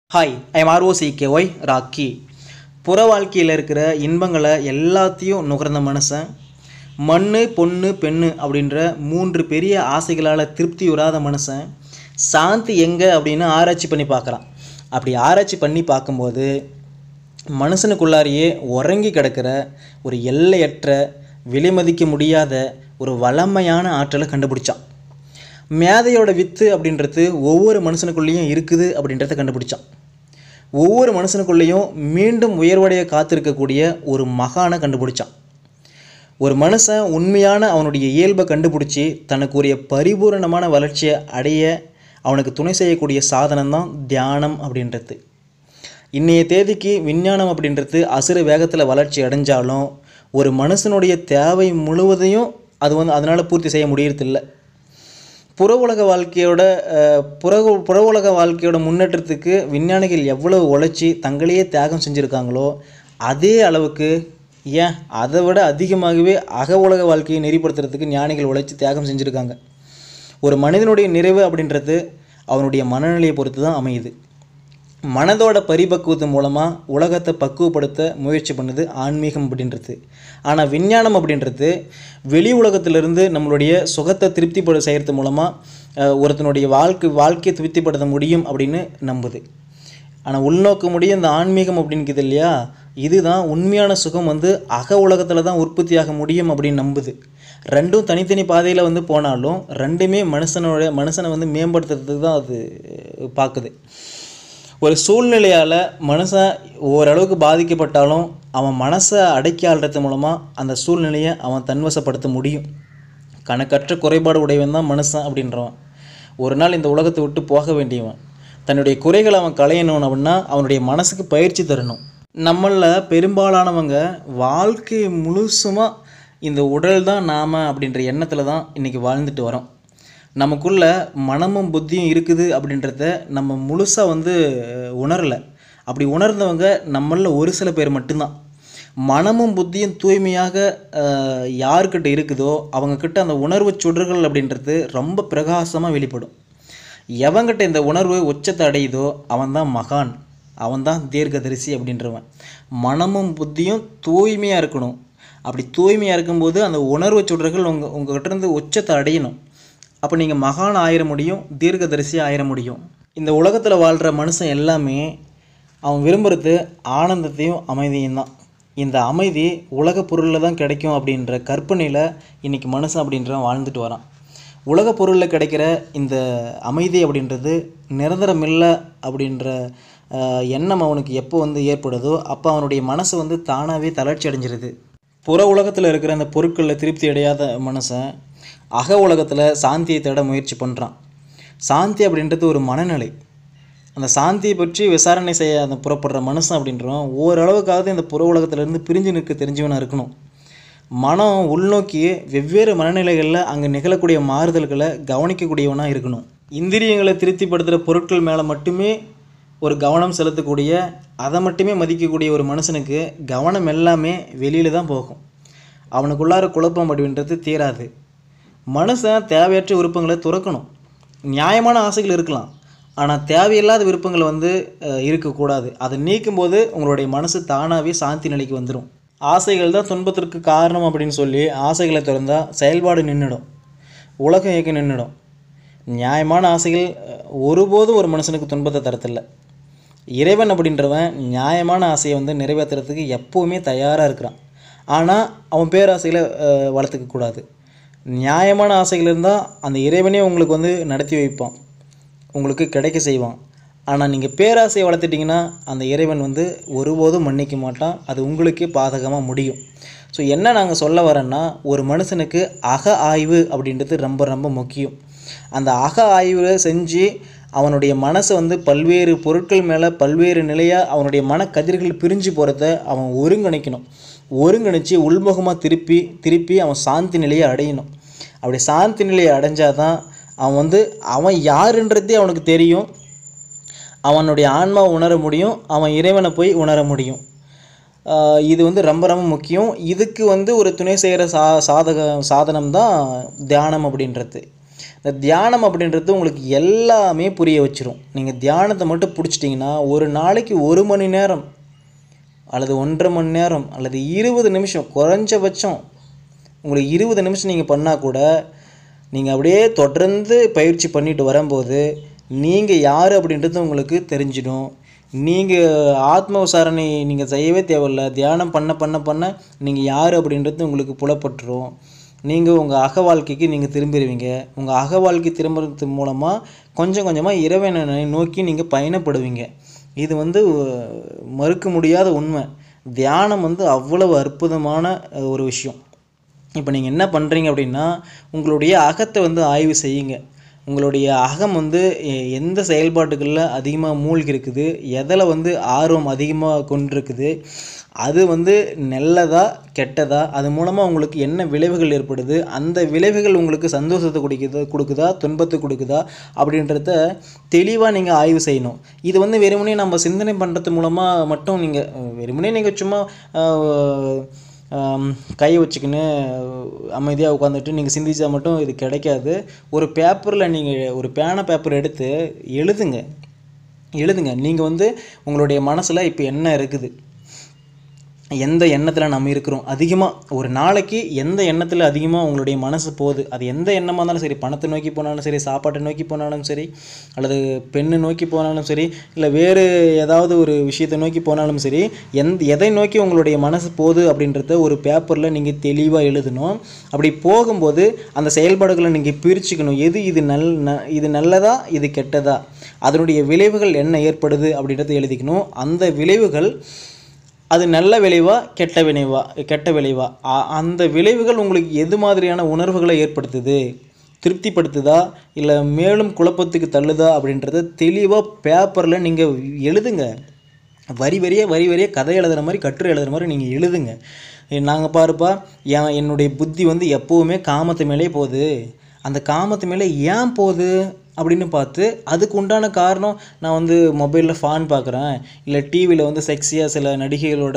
Hi I'm ROCKY rakhi. புற வாழ்க்கையில் இருக்கிற இன்பங்களை எல்லாத்தையும் நுகர்ந்த மனுஷன் மண்ணு பொண்ணு பெண்ணு அப்படின்ற 3 பெரிய ஆசைகளால் திருப்தி உறாத மனுஷன் சாந்தி எங்கே அப்படின்னு ஆராய்ச்சி பண்ணி பார்க்குறான். அப்படி ஆராய்ச்சி பண்ணி பார்க்கும்போது மனுஷனுக்குள்ளாரையே உறங்கி கிடக்கிற ஒரு எல்லையற்ற விலைமதிக்க முடியாத ஒரு வளமையான ஆற்றலை கண்டுபிடிச்சான். மேதையோட வித்து அப்படின்றது ஒவ்வொரு மனுஷனுக்குள்ளேயும் இருக்குது அப்படின்றத கண்டுபிடிச்சான். ஒவ்வொரு மனுஷனுக்குள்ளேயும் மீண்டும் உயர்வடைய காத்திருக்கக்கூடிய ஒரு மகானை கண்டுபிடிச்சான். ஒரு மனுஷன் உண்மையான அவனுடைய இயல்பை கண்டுபிடிச்சி தனக்குரிய பரிபூரணமான வளர்ச்சியை அடைய அவனுக்கு துணை செய்யக்கூடிய சாதனம் தான் தியானம் அப்படின்றது. இன்றைய தேதிக்கு விஞ்ஞானம் அப்படின்றது அசுர வேகத்தில் வளர்ச்சி அடைஞ்சாலும் ஒரு மனுஷனுடைய தேவை முழுவதையும் அதனால் பூர்த்தி செய்ய முடியறதில்லை. புற உலக வாழ்க்கையோட முன்னேற்றத்துக்கு விஞ்ஞானிகள் எவ்வளவு உழைச்சி தங்களையே தியாகம் செஞ்சுருக்காங்களோ அதே அளவுக்கு அதை விட அதிகமாகவே அக உலக வாழ்க்கையை நெறிப்படுத்துறதுக்கு ஞானிகள் உழைச்சி தியாகம் செஞ்சுருக்காங்க. ஒரு மனிதனுடைய நிறைவு அப்படின்றது அவனுடைய மனநிலையை பொறுத்து தான் அமையுது. மனதோட பரிபக்குவத்து மூலமாக உலகத்தை பக்குவப்படுத்த முயற்சி பண்ணுது ஆன்மீகம் அப்படின்றது. ஆனால் விஞ்ஞானம் அப்படின்றது வெளி உலகத்திலிருந்து நம்மளுடைய சுகத்தை திருப்திப்பட செய்கிறது மூலமாக ஒருத்தனுடைய வாழ்க்கையை திருப்திப்படுத்த முடியும் அப்படின்னு நம்புது. ஆனால் உள்நோக்க முடியும் இந்த ஆன்மீகம் அப்படின்றது இல்லையா, இதுதான் உண்மையான சுகம் அக உலகத்தில் தான் உற்பத்தியாக முடியும் அப்படின்னு நம்புது. ரெண்டும் தனித்தனி பாதையில் போனாலும் ரெண்டுமே மனுஷனை மேம்படுத்துறதுக்கு தான் அது பார்க்குது. ஒரு சூழ்நிலையால் மனுஷன் ஓரளவுக்கு பாதிக்கப்பட்டாலும் அவன் மனசை அடக்கி ஆள்றது மூலமாக அந்த சூழ்நிலையை அவன் தன்வசப்படுத்த முடியும். கணக்கற்ற குறைபாடு உடையவன் தான் மனுஷன் அப்படின்றவன். ஒரு நாள் இந்த உலகத்தை விட்டு போக வேண்டியவன். தன்னுடைய குறைகளை அவன் களையணும் அப்படின்னா அவனுடைய மனசுக்கு பயிற்சி தரணும். நம்மளில் பெரும்பாலானவங்க வாழ்க்கை முழுசுமாக இந்த உடல் தான் நாம் அப்படின்ற எண்ணத்தில் தான் இன்றைக்கி வாழ்ந்துட்டு வரோம். நமக்குள்ள மனமும் புத்தியும் இருக்குது அப்படின்றத நம்ம முழுசாக உணரலை. அப்படி உணர்ந்தவங்க நம்மளில் ஒரு சில பேர் மட்டும்தான். மனமும் புத்தியும் தூய்மையாக யார்கிட்ட இருக்குதோ அவங்கக்கிட்ட அந்த உணர்வு சுடர்கள் அப்படின்றது ரொம்ப பிரகாசமாக வெளிப்படும். எவங்கிட்ட இந்த உணர்வு உச்சத்தை அடையுதோ அவன்தான் மகான், அவன்தான் தீர்க்கதரிசி அப்படின்றவன். மனமும் புத்தியும் தூய்மையாக இருக்கணும். அப்படி தூய்மையாக இருக்கும்போது அந்த உணர்வு சுடர்கள் உங்கள்கிட்ட இருந்து உச்சத்தை அடையணும். அப்போ நீங்கள் மகான் ஆயிர முடியும், தீர்க்கதரிசி ஆயிர முடியும். இந்த உலகத்தில் வாழ்கிற மனுஷன் எல்லாமே அவன் விரும்புகிறது ஆனந்தத்தையும் அமைதியும் தான். இந்த அமைதி உலக பொருளில் தான் கிடைக்கும் அப்படின்ற கற்பனையில் இன்றைக்கி மனுஷன் அப்படின்றவன் வாழ்ந்துட்டு வரான். உலக பொருளில் கிடைக்கிற இந்த அமைதி அப்படின்றது நிரந்தரம் இல்லை அப்படின்ற எண்ணம் அவனுக்கு எப்போ ஏற்படுதோ அப்போ அவனுடைய மனசு தானாகவே தளர்ச்சி அடைஞ்சிருது. புற உலகத்தில் இருக்கிற அந்த பொருட்களில் திருப்தி அடையாத மனுஷன் அக உலகத்தில் சாந்தியை தேட முயற்சி பண்ணுறான். சாந்தி அப்படின்றது ஒரு மனநிலை. அந்த சாந்தியை பற்றி விசாரணை செய்ய அந்த புறப்படுற மனுஷன் அப்படின்றவன் ஓரளவுக்காவது இந்த புற உலகத்திலேருந்து பிரிஞ்சு நிற்க தெரிஞ்சவனாக இருக்கணும். மனம் உள்நோக்கி வெவ்வேறு மனநிலைகளில் அங்கே நிகழக்கூடிய மாறுதல்களை கவனிக்கக்கூடியவனாக இருக்கணும். இந்திரியங்களை திருப்திப்படுத்துகிற பொருட்கள் மேலே மட்டுமே ஒரு கவனம் செலுத்தக்கூடிய, அதை மட்டுமே மதிக்கக்கூடிய ஒரு மனுஷனுக்கு கவனம் எல்லாமே வெளியில் தான் போகும். அவனுக்குள்ளார குழப்பம் அப்படின்றது தீராது. மனுஷன் தேவையற்ற விருப்பங்களை துறக்கணும். நியாயமான ஆசைகள் இருக்கலாம், ஆனால் தேவையில்லாத விருப்பங்கள் இருக்கக்கூடாது. அதை நீக்கும்போது உங்களுடைய மனசு தானாகவே சாந்தி நிலைக்கு வந்துடும். ஆசைகள் தான் துன்பத்திற்கு காரணம் அப்படின்னு சொல்லி ஆசைகளை திறந்தால் செயல்பாடு நின்றுடும், உலகம் இயக்க நின்றுடும். நியாயமான ஆசைகள் ஒருபோதும் ஒரு மனுஷனுக்கு துன்பத்தை தரத்தில்லை. இறைவன் அப்படின்றவன் நியாயமான ஆசையை நிறைவேற்றுறதுக்கு எப்போவுமே தயாராக இருக்கிறான். ஆனால் அவன் பேராசைகளை வளர்த்துக்கக்கூடாது. நியாயமான ஆசைகள் இருந்தால் அந்த இறைவனே உங்களுக்கு நடத்தி வைப்பான், உங்களுக்கு கிடைக்க செய்வான். ஆனால் நீங்கள் பேராசையை வளர்த்துட்டிங்கன்னா அந்த இறைவன் ஒருபோதும் மன்னிக்க மாட்டான். அது உங்களுக்கே பாதகமாக முடியும். ஸோ என்ன நாங்கள் சொல்ல வரேன்னா, ஒரு மனுஷனுக்கு அக ஆய்வு அப்படின்றது ரொம்ப ரொம்ப முக்கியம். அந்த அக ஆய்வு செஞ்சு அவனுடைய மனசை பல்வேறு பொருட்கள் மேலே பல்வேறு நிலையாக அவனுடைய மனக்கதிர்கள் பிரிஞ்சு போகிறத அவன் ஒருங்கிணைக்கணும். ஒருங்கிணைச்சி உள்முகமாக திருப்பி அவன் சாந்தி நிலையை அடையணும். அப்படி சாந்தி நிலையை அடைஞ்சாதான் அவன் யாருன்றதே அவனுக்கு தெரியும். அவனுடைய ஆன்மாவை உணர முடியும், அவன் இறைவனை போய் உணர முடியும். இது ரொம்ப ரொம்ப முக்கியம். இதுக்கு ஒரு துணை செய்கிற சாதனம் தான் தியானம் அப்படின்றது. இந்த தியானம் அப்படின்றது உங்களுக்கு எல்லாமே புரிய வச்சிரும். நீங்கள் தியானத்தை மட்டும் பிடிச்சிட்டிங்கன்னா ஒரு நாளைக்கு 1 மணி நேரம் அல்லது 1.5 மணி நேரம் அல்லது 20 நிமிஷம், குறைஞ்சபட்சம் உங்களுக்கு 20 நிமிஷம் நீங்கள் பண்ணால் கூட நீங்கள் அப்படியே தொடர்ந்து பயிற்சி பண்ணிட்டு வரும்போது நீங்கள் யார் அப்படின்றது உங்களுக்கு தெரிஞ்சிடும். நீங்கள் ஆத்ம விசாரணை நீங்கள் செய்யவே தேவையில்லை. தியானம் பண்ண பண்ண பண்ண நீங்கள் யார் அப்படின்றது உங்களுக்கு புலப்பட்டுரும். நீங்கள் உங்கள் அக வாழ்க்கைக்கு நீங்கள் திரும்பிடுவீங்க. உங்கள் அக வாழ்க்கை திரும்புறது மூலமாக கொஞ்சம் கொஞ்சமாக இறைவனை நோக்கி நீங்கள் பயணப்படுவீங்க. இது மறுக்க முடியாத உண்மை. தியானம் அவ்வளவு அற்புதமான ஒரு விஷயம். இப்போ நீங்கள் என்ன பண்ணுறீங்க அப்படின்னா, உங்களுடைய அகத்தை ஆய்வு செய்யுங்க. உங்களுடைய அகம் எந்த செயல்பாட்டுகளில் அதிகமாக மூழ்கி இருக்குது, எதில் ஆர்வம் அதிகமாக கொண்டிருக்குது, அது நல்லதா கெட்டதா, அது மூலமாக உங்களுக்கு என்ன விளைவுகள் ஏற்படுது, அந்த விளைவுகள் உங்களுக்கு சந்தோஷத்தை கொடுக்குதா துன்பத்தை கொடுக்குதா அப்படின்றத தெளிவாக நீங்கள் ஆய்வு செய்யணும். இது வெறுமனே நம்ம சிந்தனை பண்ணுறது மூலமாக மட்டும் வெறுமனே நீங்கள் சும்மா கையை வச்சுக்கின்னு அமைதியாக உட்காந்துட்டு நீங்கள் சிந்திச்சா மட்டும் இது கிடைக்காது. ஒரு பேப்பரில் நீங்கள் ஒரு பேப்பர் எடுத்து எழுதுங்க. நீங்கள் உங்களுடைய மனசில் இப்போ என்ன இருக்குது, எந்த எண்ணத்தில் நம்ம இருக்கிறோம், அதிகமாக ஒரு நாளைக்கு எந்த எண்ணத்தில் அதிகமாக உங்களுடைய மனசு போகுது, அது எந்த எண்ணமாக இருந்தாலும் சரி, பணத்தை நோக்கி போனாலும் சரி, சாப்பாட்டை நோக்கி போனாலும் சரி, அல்லது பெண்ணை நோக்கி போனாலும் சரி, இல்லை வேறு ஏதாவது ஒரு விஷயத்தை நோக்கி போனாலும் சரி, எதை நோக்கி உங்களுடைய மனசு போகுது அப்படின்றத ஒரு பேப்பரில் நீங்கள் தெளிவாக எழுதணும். அப்படி போகும்போது அந்த செயல்பாடுகளை நீங்கள் பிரிச்சுக்கணும். இது நல்லதா இது கெட்டதா, அதனுடைய விளைவுகள் என்ன ஏற்படுது அப்படின்றத எழுதிக்கணும். அந்த விளைவுகள் அது நல்ல விளைவா கெட்ட விளைவா, அந்த விளைவுகள் உங்களுக்கு எது மாதிரியான உணர்வுகளை ஏற்படுத்துது, திருப்திப்படுத்துதா இல்லை மேலும் குழப்பத்துக்கு தள்ளுதா அப்படின்றத தெளிவாக பேப்பரில் நீங்கள் எழுதுங்க. வரி வரியாக கதை எழுதுகிற மாதிரி, கட்டுரை எழுதுகிற மாதிரி நீங்கள் எழுதுங்க. நாங்கள் பாருப்பா, என்னுடைய புத்தி எப்போவுமே காமத்து மேலே போகுது, அந்த காமத்து மேலே ஏன் போகுது அப்படின்னு பார்த்து அதுக்கு உண்டான காரணம், நான் மொபைலில் ஃபான் பார்க்குறேன், இல்லை டிவியில் செக்ஸியாக சில நடிகைகளோட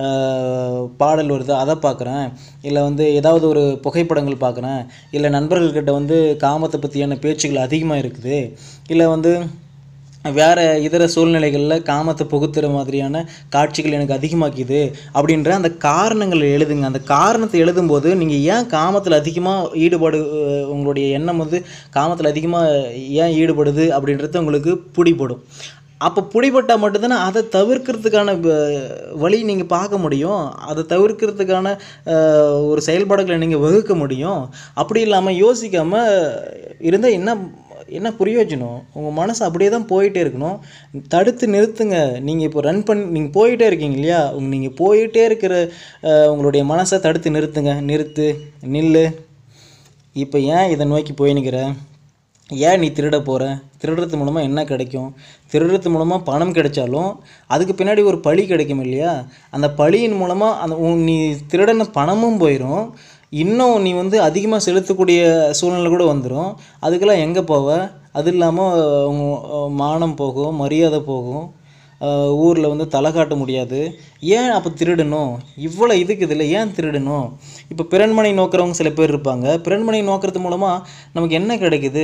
பாடல் வருது அதை பார்க்குறேன், இல்லை ஏதாவது ஒரு புகைப்படங்கள் பார்க்குறேன், இல்லை நண்பர்கள்கிட்ட காமத்தை பற்றியான பேச்சுகள் அதிகமாக இருக்குது, இல்லை வேறு இதர சூழ்நிலைகளில் காமத்தை புகுத்துகிற மாதிரியான காட்சிகள் எனக்கு அதிகமாக்கிது அப்படின்ற அந்த காரணங்களை எழுதுங்க. அந்த காரணத்தை எழுதும்போது நீங்கள் ஏன் காமத்தில் அதிகமாக ஈடுபாடு, உங்களுடைய எண்ணம் காமத்தில் அதிகமாக ஏன் ஈடுபடுது அப்படின்றது உங்களுக்கு பிடிபடும். அப்போ பிடிபட்டால் மட்டும்தானே அதை தவிர்க்கிறதுக்கான வழி நீங்கள் பார்க்க முடியும். அதை தவிர்க்கிறதுக்கான ஒரு செயல்பாடுகளை நீங்கள் வகுக்க முடியும். அப்படி இல்லாமல் யோசிக்காமல் இருந்தால் என்ன பிரயோஜனம்? உங்கள் மனசு அப்படியே தான் போயிட்டே இருக்கணும். தடுத்து நிறுத்துங்க. நீங்கள் இப்போ நீங்கள் போயிட்டே இருக்கீங்க இல்லையா, நீங்கள் போயிட்டே இருக்கிற உங்களுடைய மனசை தடுத்து நில்லு. இப்போ ஏன் இதை நோக்கி போயின்னுக்கிற, ஏன் நீ திருட போகிற, திருடுறது மூலமாக என்ன கிடைக்கும், திருடுறது மூலமாக பணம் கிடைச்சாலும் அதுக்கு பின்னாடி ஒரு பழி கிடைக்கும் இல்லையா, அந்த பழியின் மூலமாக நீ திருடன பணமும் போயிடும், இன்னும் நீ அதிகமாக செலுத்தக்கூடிய சூழ்நிலை கூட வந்துடும். அதுக்கெல்லாம் எங்கே போவ? அது இல்லாமல் மானம் போகும், மரியாதை போகும், ஊரில் தலை காட்ட முடியாது. ஏன் அப்போ திருடணும்? இவ்வளோ இதுக்கு இதில் ஏன் திருடணும்? இப்போ பிறன்மனை நோக்கிறவங்க சில பேர் இருப்பாங்க. பிறன்மனை நோக்கிறது மூலமாக நமக்கு என்ன கிடைக்குது?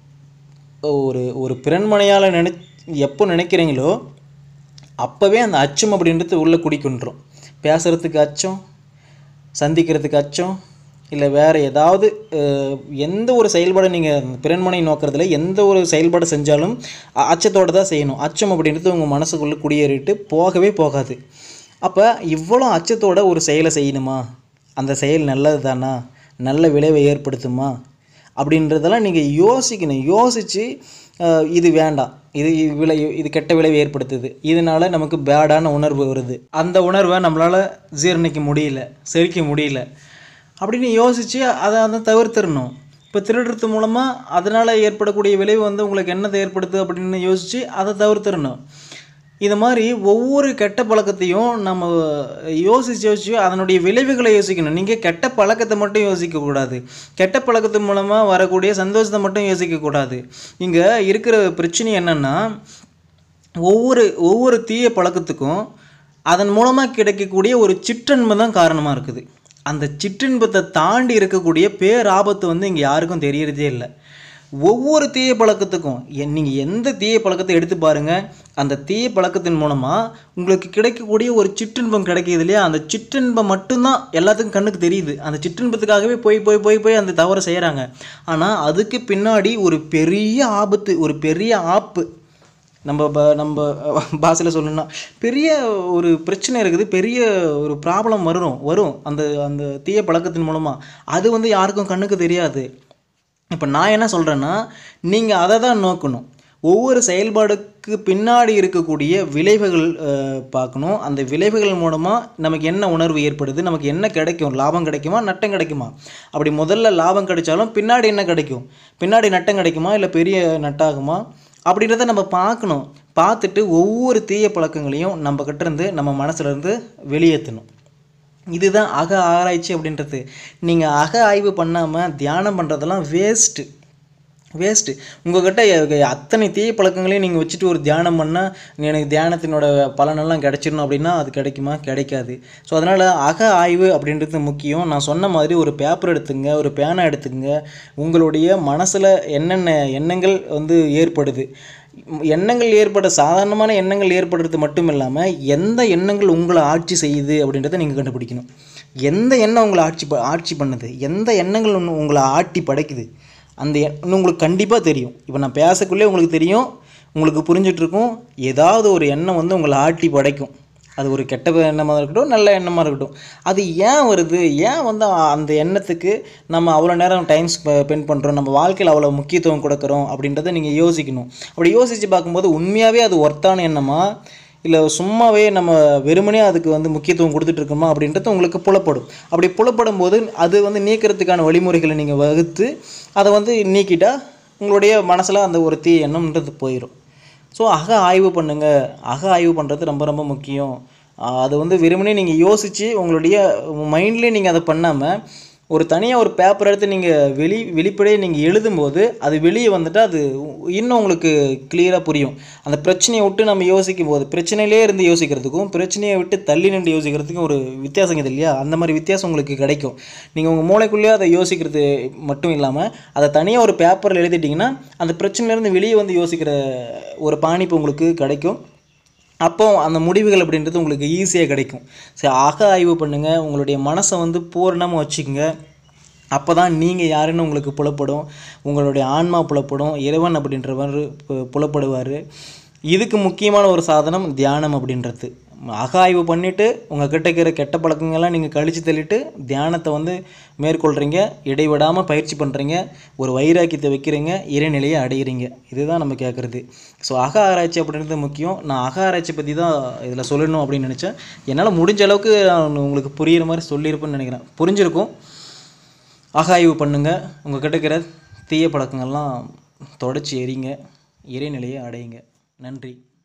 ஒரு பிறன்மனையால் எப்போ நினைக்கிறீங்களோ அப்போவே அந்த அச்சம் அப்படின்றது உள்ளே குடிக்கொண்டுரும். பேசுகிறதுக்கு அச்சம், சந்திக்கிறதுக்கு அச்சம், இல்லை வேறு ஏதாவது எந்த ஒரு செயல்பாடு நீங்கள் பிறன்மனை நோக்கிறதுல எந்த ஒரு செயல்பாடு செஞ்சாலும் அச்சத்தோடு தான் செய்யணும். அச்சம் அப்படின்றது உங்கள் மனசுக்குள்ளே குடியேறிட்டு போகவே போகாது. அப்போ இவ்வளோ அச்சத்தோட ஒரு செயலை செய்யணுமா, அந்த செயல் நல்லது தானா, நல்ல விளைவை ஏற்படுத்துமா அப்படின்றதெல்லாம் நீங்கள் யோசிக்கணும். யோசித்து இது வேண்டாம், இது கெட்ட விளைவை ஏற்படுத்துது, இதனால் நமக்கு பேடான உணர்வு வருது, அந்த உணர்வை நம்மளால் ஜீரணிக்க முடியல, செரிக்க முடியல அப்படின்னு யோசித்து அதை தவிர்த்திடணும். இப்போ திருடுறது மூலமாக அதனால் ஏற்படக்கூடிய விளைவு உங்களுக்கு என்னதை ஏற்படுத்துது அப்படின்னு யோசித்து அதை தவிர்த்திடணும். இது மாதிரி ஒவ்வொரு கெட்ட பழக்கத்தையும் நம்ம யோசித்து அதனுடைய விளைவுகளை யோசிக்கணும். நீங்கள் கெட்ட பழக்கத்தை மட்டும் யோசிக்கக்கூடாது, கெட்ட பழக்கத்து மூலமாக வரக்கூடிய சந்தோஷத்தை மட்டும் யோசிக்கக்கூடாது. இங்கே இருக்கிற பிரச்சனை என்னென்னா, ஒவ்வொரு தீய பழக்கத்துக்கும் அதன் மூலமாக கிடைக்கக்கூடிய ஒரு சிற்றன்பம் தான் காரணமாக இருக்குது. அந்த சிற்றின்பத்தை தாண்டி இருக்கக்கூடிய பேராபத்து இங்கே யாருக்கும் தெரியறதே இல்லை. ஒவ்வொரு தீய பழக்கத்துக்கும் நீங்கள் எந்த தீய பழக்கத்தை எடுத்து பாருங்கள், அந்த தீய பழக்கத்தின் மூலமாக உங்களுக்கு கிடைக்கக்கூடிய ஒரு சிற்றின்பம் கிடைக்கிது இல்லையா, அந்த சிற்றின்பம் மட்டும்தான் எல்லாத்துக்கும் கண்ணுக்கு தெரியுது. அந்த சிற்றின்பத்துக்காகவே போய் போய் போய் போய் அந்த தவறை செய்கிறாங்க. ஆனால் அதுக்கு பின்னாடி ஒரு பெரிய ஆபத்து, ஒரு பெரிய ஆப்பு, நம்ம பாஷையில் சொல்லணும்னா பெரிய ஒரு பிரச்சனை இருக்குது, பெரிய ஒரு ப்ராப்ளம் வரும் அந்த அந்த தீய பழக்கத்தின் மூலமாக. அது வந்து யாருக்கும் கண்ணுக்கு தெரியாது. இப்போ நான் என்ன சொல்கிறேன்னா, நீங்கள் அதை தான் நோக்கணும். ஒவ்வொரு செயல்பாடுக்கு பின்னாடி இருக்கக்கூடிய விளைவுகள் பார்க்கணும். அந்த விளைவுகள் மூலமாக நமக்கு என்ன உணர்வு ஏற்படுது, நமக்கு என்ன கிடைக்கும், லாபம் கிடைக்குமா நட்டம் கிடைக்குமா. அப்படி முதல்ல லாபம் கிடைச்சாலும் பின்னாடி என்ன கிடைக்கும், பின்னாடி நட்டம் கிடைக்குமா இல்லை பெரிய நட்டாகுமா அப்படின்றத நம்ம பார்க்கணும். பார்த்துட்டு ஒவ்வொரு தீய பழக்கங்களையும் நம்ம கிட்டேருந்து நம்ம மனசுலேருந்து வெளியேற்றணும். இதுதான் அக ஆராய்ச்சி அப்படின்றது. நீங்கள் அக ஆய்வு பண்ணாமல் தியானம் பண்ணுறதெல்லாம் வேஸ்ட்டு. உங்கள்கிட்ட அத்தனை தீய பழக்கங்களையும் நீங்கள் வச்சுட்டு ஒரு தியானம் பண்ணால் எனக்கு தியானத்தினோட பலனெல்லாம் கிடைச்சிடணும் அப்படின்னா அது கிடைக்குமா, கிடைக்காது. ஸோ அதனால் அக ஆய்வு அப்படின்றது முக்கியம். நான் சொன்ன மாதிரி ஒரு பேப்பர் எடுத்துங்க, ஒரு பேனா எடுத்துங்க. உங்களுடைய மனசில் என்னென்ன எண்ணங்கள் வந்து ஏற்படுது, எண்ணங்கள் சாதாரணமான எண்ணங்கள் ஏற்படுறது மட்டும் இல்லாமல் எந்த எண்ணங்கள் உங்களை ஆட்சி செய்யுது அப்படின்றத நீங்கள் கண்டுபிடிக்கணும். எந்த எண்ணம் உங்களை ஆட்சி பண்ணுது, எந்த எண்ணங்கள் உங்களை ஆட்டி படைக்குது, அந்த எண்ணம் உங்களுக்கு கண்டிப்பாக தெரியும். இப்போ நான் பேசக்குள்ளே உங்களுக்கு தெரியும், உங்களுக்கு புரிஞ்சிட்ருக்கும். ஏதாவது ஒரு எண்ணம் வந்து உங்களை ஆட்டி படைக்கும். அது ஒரு கெட்ட எண்ணமாக இருக்கட்டும், நல்ல எண்ணமாக இருக்கட்டும். அது ஏன் வருது, ஏன் வந்து அந்த எண்ணத்துக்கு நம்ம அவ்வளோ நேரம் டைம் ஸ்பெண்ட் பண்ணுறோம், நம்ம வாழ்க்கையில் அவ்வளோ முக்கியத்துவம் கொடுக்குறோம் அப்படின்றத நீங்கள் யோசிக்கணும். அப்படி யோசித்து பார்க்கும்போது உண்மையாகவே அது ஒர்த்தான எண்ணமா இல்லை சும்மாவே நம்ம வெறுமனே அதுக்கு வந்து முக்கியத்துவம் கொடுத்துட்ருக்கோமா அப்படின்றது உங்களுக்கு புலப்படும். அப்படி புலப்படும் போது அது வந்து நீக்கிறதுக்கான வழிமுறைகளை நீங்கள் வகுத்து அதை வந்து நீக்கிட்டால் உங்களுடைய மனசில் அந்த ஒரு தீய எண்ணம்ன்றது போயிடும். ஸோ அக ஆய்வு பண்ணுங்கள். அக ஆய்வு பண்ணுறது ரொம்ப ரொம்ப முக்கியம். அது வந்து வெறுமனே நீங்கள் யோசித்து உங்களுடைய மைண்ட்லேயே நீங்கள் அதை பண்ணாமல் ஒரு தனியாக ஒரு பேப்பர் எடுத்து நீங்கள் வெளிப்படையே நீங்கள் எழுதும்போது அது வெளியே வந்துட்டால் அது இன்னும் உங்களுக்கு கிளியராக புரியும். அந்த பிரச்சனையை விட்டு நம்ம யோசிக்கும் போது, பிரச்சனையிலே இருந்து யோசிக்கிறதுக்கும் பிரச்சனையை விட்டு தள்ளி நின்று யோசிக்கிறதுக்கும் ஒரு வித்தியாசம் இது இல்லையா, அந்த மாதிரி வித்தியாசம் உங்களுக்கு கிடைக்கும். நீங்கள் உங்கள் மூளைக்குள்ளேயே அதை யோசிக்கிறது மட்டும் இல்லாமல் அதை தனியாக ஒரு பேப்பரில் எழுதிட்டிங்கன்னா அந்த பிரச்சனையிலேருந்து வெளியே வந்து யோசிக்கிற ஒரு பாணிப்பு உங்களுக்கு கிடைக்கும். அப்போ அந்த முடிவுகள் அப்படின்றது உங்களுக்கு ஈஸியாக கிடைக்கும். சரி, அக ஆய்வு பண்ணுங்கள். உங்களுடைய மனசை வந்து பூரணமாக வச்சுக்கோங்க. அப்போ தான் நீங்கள் யாருன்னு உங்களுக்கு புலப்படும், உங்களுடைய ஆன்மா புலப்படும், இறைவன் அப்படின்றவர் புலப்படுவார். இதுக்கு முக்கியமான ஒரு சாதனம் தியானம் அப்படின்றது. அக ஆய்வு பண்ணிவிட்டு உங்கள் கிட்ட இருக்கிற கெட்ட பழக்கங்கள்லாம் நீங்கள் கழித்து தள்ளிட்டு தியானத்தை வந்து மேற்கொள்கிறீங்க, இடைவிடாமல் பயிற்சி பண்ணுறீங்க, ஒரு வைராக்கியத்தை வைக்கிறீங்க, இறைநிலையை அடைகிறீங்க. இதுதான் நம்ம கேட்குறது. ஸோ அக ஆராய்ச்சி அப்படின்றது முக்கியம். நான் அக ஆராய்ச்சி பற்றி தான் இதில் சொல்லணும் அப்படின்னு நினச்சேன். என்னால் முடிஞ்ச அளவுக்கு நான் உங்களுக்கு புரிகிற மாதிரி சொல்லியிருப்பேன்னு நினைக்கிறேன். புரிஞ்சிருக்கும். அக ஆய்வு பண்ணுங்கள். உங்கள் கிட்ட இருக்கிற தீய பழக்கங்கள்லாம் தொடச்சி எறிங்க, இறைநிலையை அடையுங்க. நன்றி.